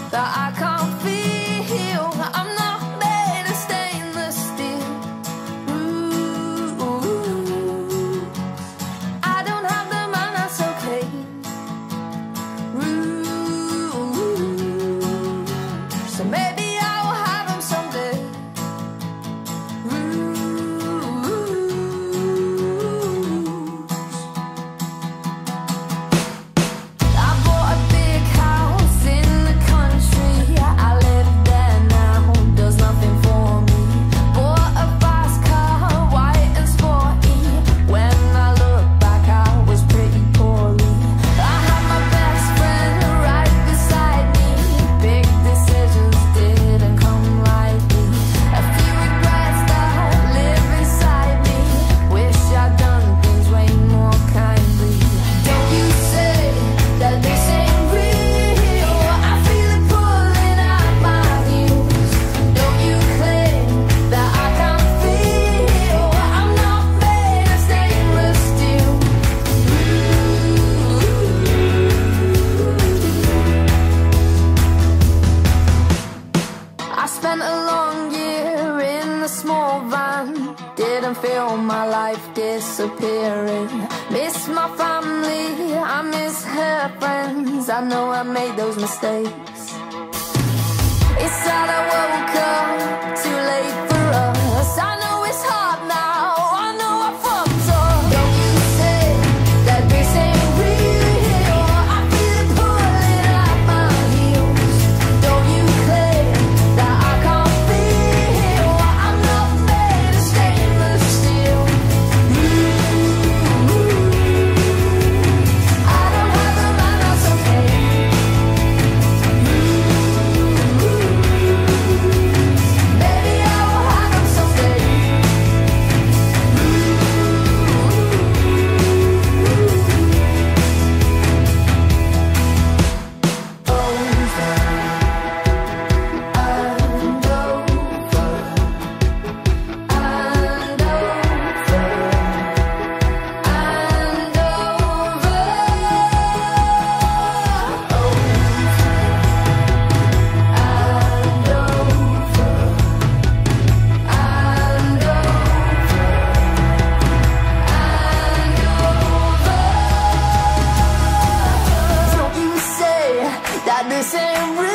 that I can't feel. I'm not made of stainless steel. Ooh, I don't have the mind, that's okay. So maybe I will have him someday. I bought a big house in the country. I live there now, does nothing for me. Bought a fast car, white and sporty. When I look back, I was pretty poorly. I had my best friend right beside me. Big decisions didn't come lightly. A few regrets that live inside me. Wish I'd done things way more kindly. Don't you say that this ain't real? I feel it pulling at my heels. Don't you claim that I can't feel? I'm not made of stainless steel. I spent a long year in the small van. Didn't feel my life disappearing. Miss my family, I miss her friends. I know I made those mistakes. It's sad I woke up too late for us. I know it's hard now, I know I fucked up. Don't you say that this ain't real? I feel it pulling at my heels. Don't you claim that I can't feel? I'm not made of stainless steel. I don't have the mind, that's okay. Maybe I will have him someday. Don't you say that this ain't real?